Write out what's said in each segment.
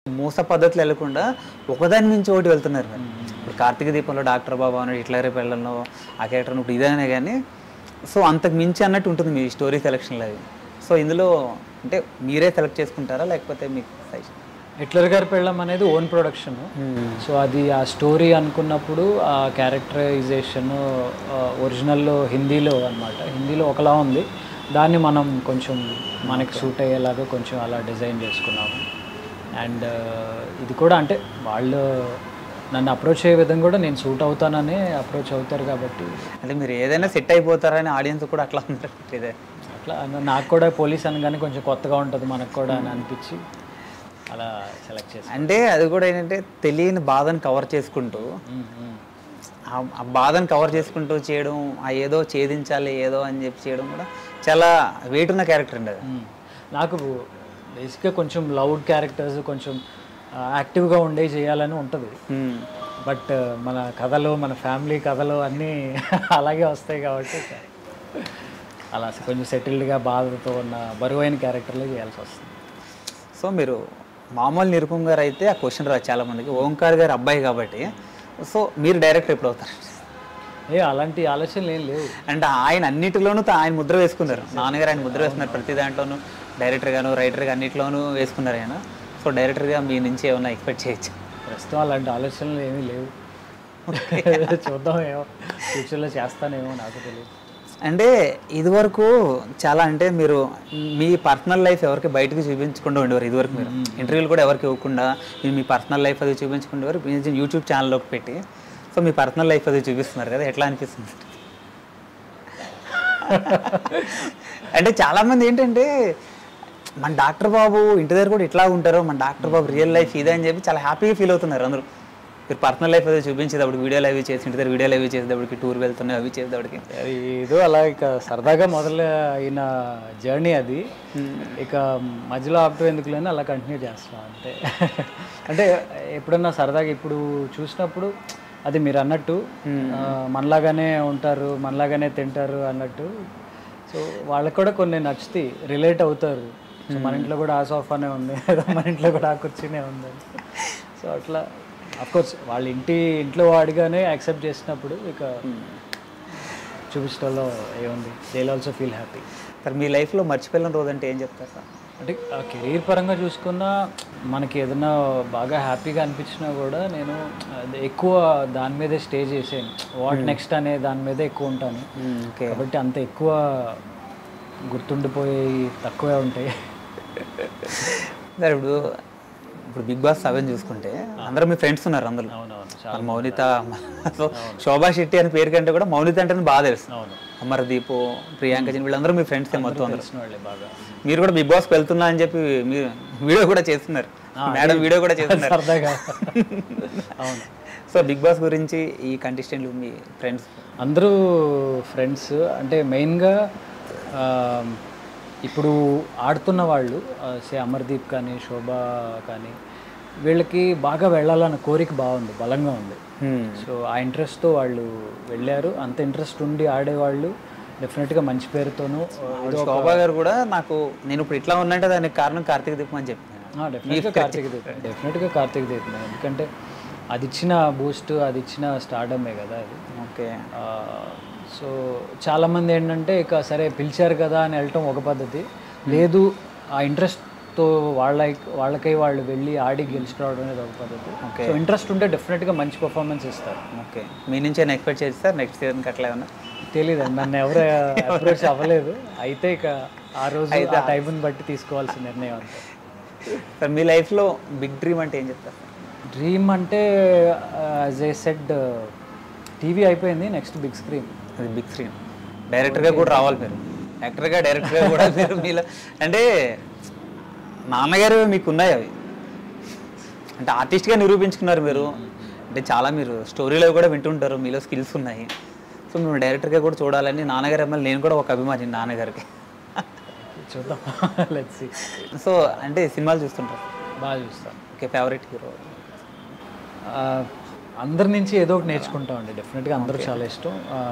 మూస పద్ధతులు వెళ్ళకుండా ఒకదాని నుంచి ఒకటి వెళ్తున్నారు మీరు. ఇప్పుడు కార్తీక దీపంలో డాక్టర్ బాబు అని హిట్లరీ పెళ్ళల్లో ఆ క్యారెక్టర్ ఇప్పుడు ఇదనే కానీ సో అంతకు మించి అన్నట్టు ఉంటుంది మీ స్టోరీ సెలక్షన్లో అది. సో ఇందులో అంటే మీరే సెలెక్ట్ చేసుకుంటారా లేకపోతే మీకు సజెషన్? హిట్లర్ గారి పెళ్ళం అనేది ఓన్ ప్రొడక్షన్. సో అది ఆ స్టోరీ అనుకున్నప్పుడు ఆ క్యారెక్టరైజేషన్ ఒరిజినల్లో హిందీలో అనమాట. హిందీలో ఒకలా ఉంది, దాన్ని మనం కొంచెం మనకి సూట్ అయ్యేలాగా కొంచెం అలా డిజైన్ చేసుకున్నాము. అండ్ ఇది కూడా అంటే వాళ్ళు నన్ను అప్రోచ్ అయ్యే విధంగా కూడా నేను సూట్ అవుతానని అప్రోచ్ అవుతారు కాబట్టి అంటే మీరు ఏదైనా సెట్ అయిపోతారని ఆడియన్స్ కూడా అట్లా ఉంటారు. ఇదే అట్లా నాకు కూడా పోలీస్ అనగానే కొంచెం కొత్తగా ఉంటుంది మనకు కూడా అని అనిపించి అలా సెలెక్ట్ చేసి. అంటే అది కూడా ఏంటంటే తెలియని బాధను కవర్ చేసుకుంటూ ఆ బాధను కవర్ చేసుకుంటూ చేయడం, ఆ ఏదో ఛేదించాలి ఏదో అని చెప్పి చేయడం కూడా చాలా వెయిట్ ఉన్న క్యారెక్టర్ అండి అది. నాకు బేసిక్గా కొంచెం లౌడ్ క్యారెక్టర్స్ కొంచెం యాక్టివ్గా ఉండే చేయాలని ఉంటుంది. బట్ మన కథలు మన ఫ్యామిలీ కథలు అన్నీ అలాగే వస్తాయి కాబట్టి అలా కొంచెం సెటిల్డ్గా బాధతో ఉన్న బరువైన క్యారెక్టర్లో చేయాల్సి వస్తుంది. సో మీరు మామూలు నిరుపమ్ గారు అయితే ఆ క్వశ్చన్ రాదు చాలామందికి, ఓంకార్ గారు అబ్బాయి కాబట్టి సో మీరు డైరెక్టర్ ఎప్పుడు అవుతారు? అలాంటి ఆలోచనలు ఏం లేవు. అంటే ఆయన అన్నిటిలోనూ ఆయన ముద్ర వేసుకున్నారు, నాన్నగారు ఆయన ముద్ర వేసుకున్నారు, ప్రతి దాంట్లోనూ డైరెక్టర్ గాను రైటర్గా అన్నింటిలోనూ వేసుకున్నారు ఆయన. సో డైరెక్టర్గా మీ నుంచి ఏమైనా ఎక్స్పెక్ట్ చేయొచ్చు? ప్రస్తుతం అలాంటి ఆలోచనలు ఏమీ లేవు. చూద్దాం, ఏమో ఫ్యూచర్లో చేస్తానేమో నాకు తెలియదు. అంటే ఇదివరకు చాలా అంటే మీరు మీ పర్సనల్ లైఫ్ ఎవరికి బయటకు చూపించకుండా ఉండేవారు. ఇదివరకు మీరు ఇంటర్వ్యూలు కూడా ఎవరికి ఇవ్వకుండా మీరు మీ పర్సనల్ లైఫ్ అది చూపించుకునేవారు. యూట్యూబ్ ఛానల్లోకి పెట్టి సో మీ పర్సనల్ లైఫ్ అది చూపిస్తున్నారు కదా, ఎట్లా అనిపిస్తుంది? అంటే చాలామంది ఏంటంటే మన డాక్టర్ బాబు ఇంటి దగ్గర కూడా ఇట్లా ఉంటారు, మన డాక్టర్ బాబు రియల్ లైఫ్ ఇదే అని చెప్పి చాలా హ్యాపీగా ఫీల్ అవుతున్నారు అందరూ. మీరు పర్సనల్ లైఫ్ అది చూపించేటప్పుడు వీడియోలు అవి చేసి ఇంటి దగ్గర వీడియోలు అవి చేసేటప్పటికి టూర్ వెళ్తున్నాయి అవి చేసేటప్పటికి ఏదో అలా ఇక సరదాగా మొదలు అయిన జర్నీ అది. ఇక మధ్యలో ఆపుతూ ఎందుకులేని అలా కంటిన్యూ చేస్తాం అంతే. అంటే ఎప్పుడన్నా సరదాగా ఇప్పుడు చూసినప్పుడు అది మీరు అన్నట్టు మనలాగానే ఉంటారు, మనలాగానే తింటారు అన్నట్టు. సో వాళ్ళకి కూడా కొన్ని నచ్చుతాయి, రిలేట్ అవుతారు. సో మన ఇంట్లో కూడా ఆ సోఫానే ఉంది, మన ఇంట్లో కూడా ఆ కుర్చీనే ఉంది. సో అట్లా అఫ్కోర్స్ వాళ్ళ ఇంట్లో వాడిగానే యాక్సెప్ట్ చేసినప్పుడు ఇక చూపించడంలో ఏముంది, they will also feel happy. Sir మీ లైఫ్లో మర్చిపోయిన రోజు అంటే ఏం చెప్తారు సార్? అంటే కెరీర్ పరంగా చూసుకున్నా మనకి ఏదైనా బాగా హ్యాపీగా అనిపించినా కూడా నేను ఎక్కువ దాని మీదే స్టే చేసాను. వాట్ నెక్స్ట్ అనే దాని మీదే ఎక్కువ ఉంటాను కాబట్టి అంత ఎక్కువ గుర్తుండిపోయి తక్కువే ఉంటాయి. సార్ ఇప్పుడు బిగ్ బాస్ 7 చూసుకుంటే అందరూ మీ ఫ్రెండ్స్ ఉన్నారు అందులో. మౌనిత, సో శోభా శెట్టి అనే పేరు కంటే కూడా మౌనిత అంటే బాగా తెలుసు. అమర్దీప్, ప్రియాంక జన్ వీళ్ళందరూ మీ ఫ్రెండ్స్ మొత్తం అందరూ. మీరు కూడా బిగ్ బాస్కి వెళ్తున్నా అని చెప్పి మీరు వీడియో కూడా చేస్తున్నారు, మేడం వీడియో కూడా చేస్తున్నారు. అవును. సో బిగ్ బాస్ గురించి ఈ కంటెస్టెంట్లు మీ ఫ్రెండ్స్ అందరూ ఫ్రెండ్స్ అంటే మెయిన్గా ఇప్పుడు ఆడుతున్న వాళ్ళు అమర్దీప్ కానీ శోభ కానీ వీళ్ళకి బాగా వెళ్ళాలన్న కోరిక బాగుంది, బలంగా ఉంది. సో ఆ ఇంట్రెస్ట్తో వాళ్ళు వెళ్ళారు. అంత ఇంట్రెస్ట్ ఉండి ఆడేవాళ్ళు డెఫినెట్గా మంచి పేరుతోనూ. శోభా గారు కూడా నేను ఇప్పుడు ఇట్లా ఉన్నట్టే దానికి కారణం కార్తీక దీపం అని చెప్పాను. డెఫినెట్గా కార్తీక దీపం ఎందుకంటే అది ఇచ్చిన బూస్ట్, అది ఇచ్చిన స్టార్డమే కదా అది. ఓకే. సో చాలామంది ఏంటంటే ఇక సరే పిలిచారు కదా అని వెళ్ళటం ఒక పద్ధతి, లేదు ఆ ఇంట్రెస్ట్తో వాళ్ళకై వాళ్ళు వెళ్ళి ఆడి గెలిచిరావడం అనేది ఒక పద్ధతి. సో ఇంట్రెస్ట్ ఉంటే డెఫినెట్గా మంచి పర్ఫార్మెన్స్ ఇస్తారు. ఓకే. మీ నుంచి ఏమైనా ఎక్స్పెక్ట్ చేస్తారు నెక్స్ట్ సీజన్కి అట్లా ఏమన్నా? తెలీదు, నన్ను ఎవరు అప్రోచ్ అవ్వలేదు. అయితే ఇక ఆ రోజు ఆ టైంని బట్టి తీసుకోవాల్సిన నిర్ణయం అంతే. సార్ మీ లైఫ్లో బిగ్ డ్రీమ్ అంటే ఏం చెప్తారు? డ్రీమ్ అంటే యాజ్ ఏ సెడ్ టీవీ అయిపోయింది, నెక్స్ట్ బిగ్ స్క్రీన్. అది బిగ్ స్క్రీన్ డైరెక్టర్గా కూడా రావాలి మీరు, యాక్టర్గా డైరెక్టర్గా కూడా మీరు. మీలో అంటే నాన్నగారు మీకు ఉన్నాయి అవి, అంటే ఆర్టిస్ట్గా నిరూపించుకున్నారు మీరు. అంటే చాలా మీరు స్టోరీలో కూడా వింటుంటారు, మీలో స్కిల్స్ ఉన్నాయి. సో మేము డైరెక్టర్గా కూడా చూడాలని నాన్నగారు అమ్మాయి నేను కూడా ఒక అభిమాని నాన్నగారికి. చూద్దాం, లెట్స్ సీ. సో అంటే సినిమాలు చూస్తుంటారు? బాగా చూస్తాను. ఓకే. Favourite hero? అందరి నుంచి ఏదో ఒకటి నేర్చుకుంటామండి డెఫినెట్గా, అందరూ చాలా ఇష్టం.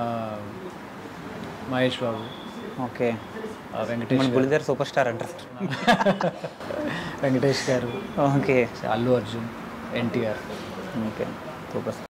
మహేష్ బాబు, ఓకే. వెంకటేష్ బుల్లిదర్ సూపర్ స్టార్ అంటారు. Venkatesh garu, okay Allu Arjun, NTR. Okay super.